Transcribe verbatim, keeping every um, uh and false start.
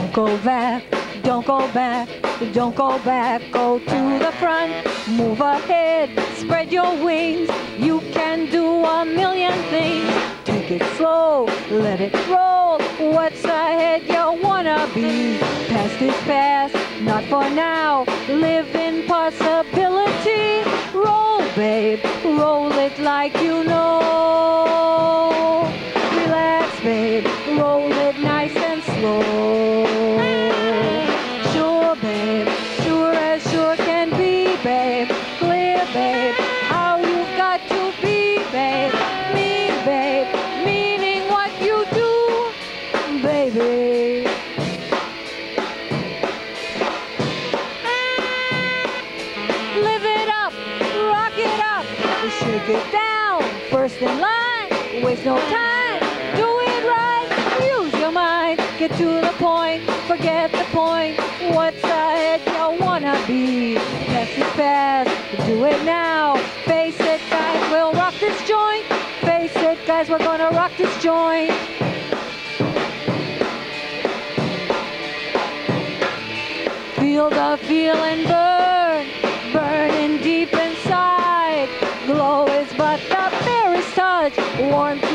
Don't go back, don't go back, don't go back. Go to the front, move ahead, spread your wings. You can do a million things. Take it slow, let it roll. What's ahead you wanna be? Past is past, not for now. Live in possibility. Roll, babe, roll it like you know. Relax, babe, roll it nice and slow. Sure, babe, sure as sure can be, babe. Clear, babe, how you've got to be, babe. Mean, babe, meaning what you do, baby. Live it up, rock it up, shake it down. First in line, waste no time. Do it right, use your mind. Get to the point, forget the point. What's ahead you wanna be? Past is past, do it now. Face it, guys, we'll rock this joint. Face it, guys, we're gonna rock this joint. Feel the feeling burn, burning deep inside. Glow is but the merest touch, warmth